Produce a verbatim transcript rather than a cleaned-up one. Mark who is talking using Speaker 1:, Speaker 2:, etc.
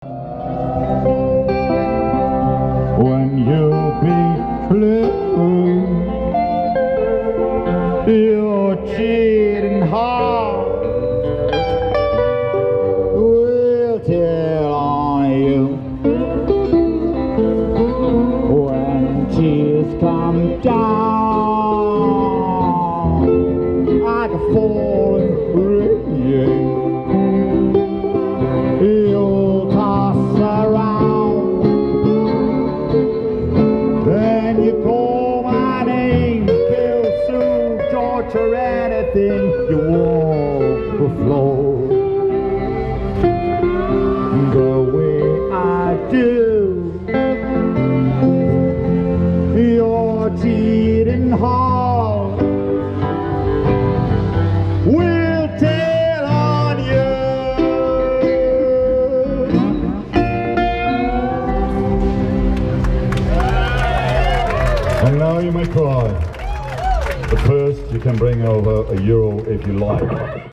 Speaker 1: When you be blue, your cheating heart will tell on you. When tears come down like a falling rain, you'll toss around. Then you call my name, kill, sue, torture, anything you want to flow. The way I do, your cheating heart will tell on you. And now you may cry. But first you can bring over a euro if you like.